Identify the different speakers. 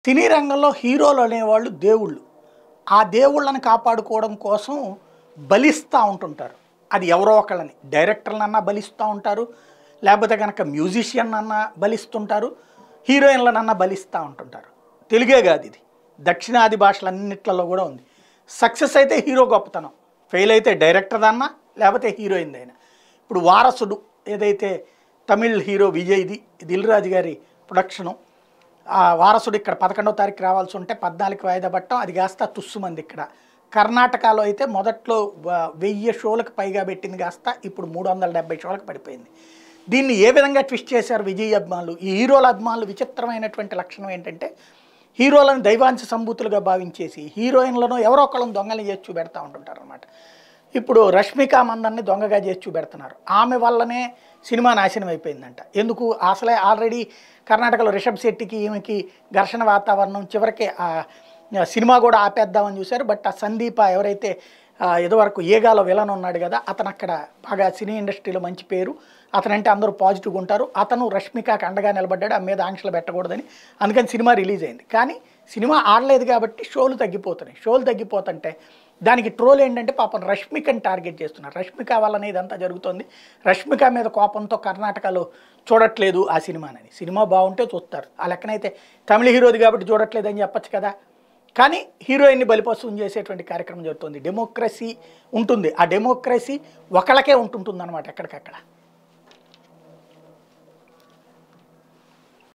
Speaker 1: సినీ రంగంలో హీరోలు అనేవాళ్ళు దేవుళ్ళు. ఆ దేవుళ్ళని కాపాడుకోవడం కోసం బలిస్తా ఉంటుంటారు. అది ఎవరో ఒకళ్ళని డైరెక్టర్‌లనన్నా బలిస్తా ఉంటారు. లేకపోతే గనక మ్యూజిషియన్‌నన్నా బలిస్తుంటారు. హీరోయిన్‌లనన్నా బలిస్తా ఉంటుంటారు. తెలుగే కాదు ఇది. దక్షిణాది భాషలన్నిట్లలో కూడా ఉంది. సక్సెస్ అయితే హీరో గొప్పతనం. ఫెయిల్ అయితే డైరెక్టర్‌దన్నా లేకపోతే హీరోయిన్‌దైనా. ఇప్పుడు 'వారసుడు' ఏదైతే తమిళ్ హీరో విజయ్‌ది, దిల్ రాజు గారి ప్రొడక్షను. ఆ వారసుడు ఇక్కడ 11వ తారీఖు రావాల్సి ఉంటే 14కి వాయిదా పట్టడం, అది కాస్త తుస్సుమంది ఇక్కడ. కర్ణాటకలో అయితే మొదట్లో 1000 షోలకు పైగా పెట్టింది కాస్త ఇప్పుడు 370 షోలకు పడిపోయింది. దీన్ని ఏ విధంగా ట్విస్ట్ చేశారు విజయ్ అభిమానులు? ఈ హీరోల అభిమానులు విచిత్రమైనటువంటి లక్షణం ఏంటంటే, హీరోలను దైవాంశ సంభూతులుగా భావించేసి హీరోయిన్లను ఎవరో ఒకళ్ళని దొంగలు చేసి చూపెడతా ఉంటుంటారు అనమాట. ఇప్పుడు 'రష్మిక మందన్ని' దొంగగా చేసి చూపెడుతున్నారు. ఆమె వల్లనే సినిమా నాశనం అయిపోయిందంట. ఎందుకు? అసలే ఆల్రెడీ కర్ణాటకలో రిషబ్ శెట్టికి ఈమెకి ఘర్షణ వాతావరణం, చివరికి సినిమా కూడా ఆపేద్దామని చూశారు. బట్ ఆ సందీప ఎవరైతే ఇదివరకు 'ఏగాలో' విలన్ ఉన్నాడు కదా, అతను అక్కడ బాగా సినీ ఇండస్ట్రీలో మంచి పేరు, అతనంటే అందరూ పాజిటివ్గా ఉంటారు. అతను రష్మికకి అండగా నిలబడ్డాడు, ఆమె మీద ఆంక్షలు పెట్టకూడదని. అందుకని సినిమా రిలీజ్ అయింది. కానీ సినిమా ఆడలేదు కాబట్టి షోలు తగ్గిపోతున్నాయి. షోలు తగ్గిపోతుంటే దానికి ట్రోల్ ఏంటంటే పాపం రష్మికని టార్గెట్ చేస్తున్నారు. రష్మిక వల్లనే ఇదంతా జరుగుతుంది. రష్మిక మీద కోపంతో కర్ణాటకలో చూడట్లేదు ఆ సినిమానని. సినిమా బాగుంటే చూస్తారు. ఆ లెక్కనైతే తమిళ హీరోది కాబట్టి చూడట్లేదని చెప్పచ్చు కదా. కానీ హీరోయిన్ని బలిపశువుని చేసేటువంటి కార్యక్రమం జరుగుతుంది. డెమోక్రసీ ఉంటుంది. ఆ డెమోక్రసీ ఒకళ్ళకే ఉంటుందన్నమాట ఎక్కడికక్కడ.